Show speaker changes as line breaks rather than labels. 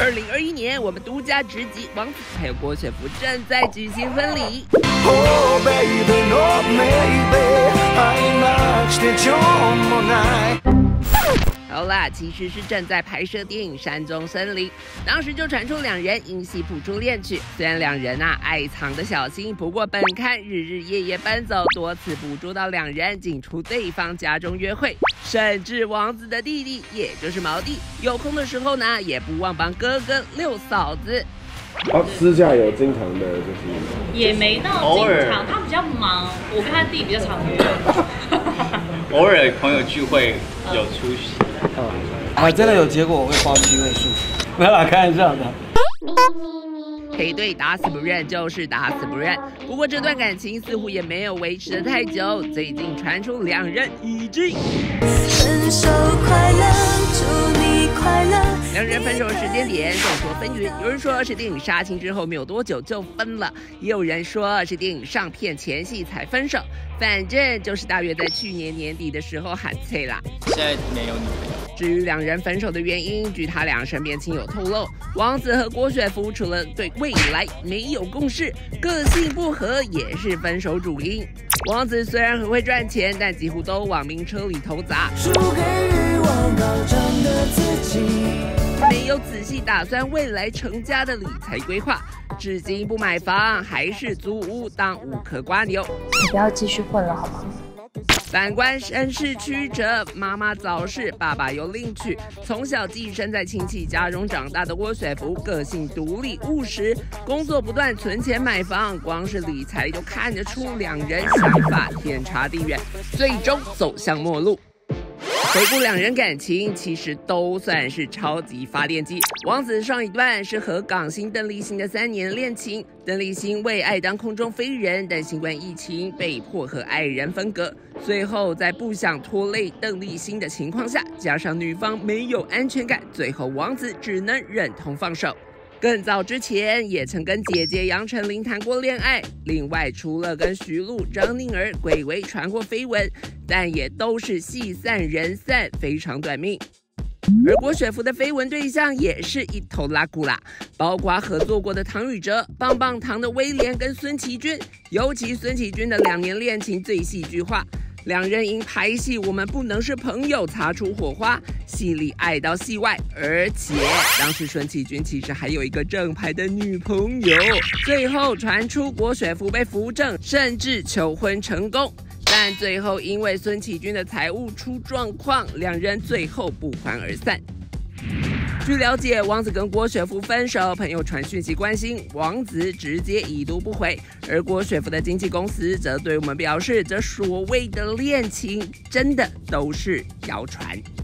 2021年，我们独家直击王子还有郭雪芙正在举行婚礼。
Oh baby, no maybe, I ain't
好啦，其实是正在拍摄电影《山中森林》，当时就传出两人因戏谱出恋曲。虽然两人爱藏的小心，不过本刊日日夜夜奔走，多次捕捉到两人进出对方家中约会，甚至王子的弟弟，也就是毛弟，有空的时候呢，也不忘帮哥哥遛嫂子。
私下有经常的，就是
也没到经常，他比较忙，我跟他弟比较常约。
偶尔朋友聚会有出席。
真的有结果，我会报7位数，没有啦，开玩笑的。
配对打死不认就是打死不认，不过这段感情似乎也没有维持得太久，最近传出两人已经
分手快乐，祝你快乐。
两人分手的时间点众说纷纭，有人说是电影杀青之后没有多久就分了，也有人说是电影上片前夕才分手，反正就是大约在去年年底的时候喊脆啦。
现在没有女朋友。
至于两人分手的原因，据他俩身边亲友透露，王子和郭雪芙除了对未来没有共识，个性不合也是分手主因。王子虽然很会赚钱，但几乎都往名车里头砸，
输给欲望高涨的自己，
没有仔细打算未来成家的理财规划，至今不买房，还是租屋当无壳瓜牛。
你不要继续混了好吗？
反观身世曲折，妈妈早逝，爸爸又另娶，从小寄生在亲戚家中长大的郭雪芙，个性独立务实，工作不断存钱买房，光是理财就看得出两人想法天差地远，最终走向末路。回顾两人感情，其实都算是超级发电机。王子上一段是和港星邓丽欣的3年恋情，邓丽欣为爱当空中飞人，但新冠疫情被迫和爱人分隔。最后在不想拖累邓丽欣的情况下，加上女方没有安全感，最后王子只能忍痛放手。更早之前也曾跟姐姐杨丞琳谈过恋爱，另外除了跟徐璐、张宁儿、鬼维传过绯闻，但也都是戏散人散，非常短命。而郭雪芙的绯闻对象也是一头拉古啦，包括合作过的唐禹哲、棒棒糖的威廉跟孙奇君，尤其孙奇君的2年恋情最戏剧化。两人因拍戏我们不能是朋友擦出火花，戏里爱到戏外，而且当时孙奇君其实还有一个正牌的女朋友。最后传出郭雪芙被扶正，甚至求婚成功，但最后因为孙奇君的财务出状况，两人最后不欢而散。据了解，王子跟郭雪芙分手，朋友传讯息关心，王子直接已读不回，而郭雪芙的经纪公司则对我们表示，这所谓的恋情真的都是谣传。